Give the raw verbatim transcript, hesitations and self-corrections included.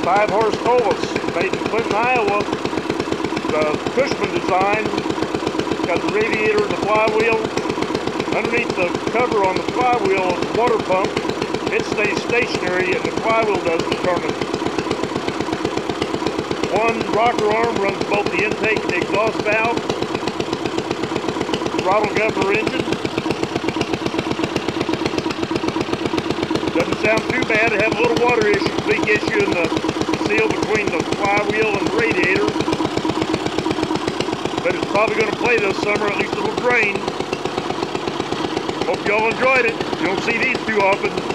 five horse Colus, made in Clinton, Iowa. The Cushman design, got the radiator and the flywheel. Underneath the cover on the flywheel is the water pump. It stays stationary and the flywheel doesn't turn it. One rocker arm runs both the intake and the exhaust valve. Throttle governor engine. Doesn't sound too bad. It had a little water issue, leak issue in the seal between the flywheel and the radiator. But it's probably going to play this summer, at least it'll drain. Hope y'all enjoyed it. You don't see these too often.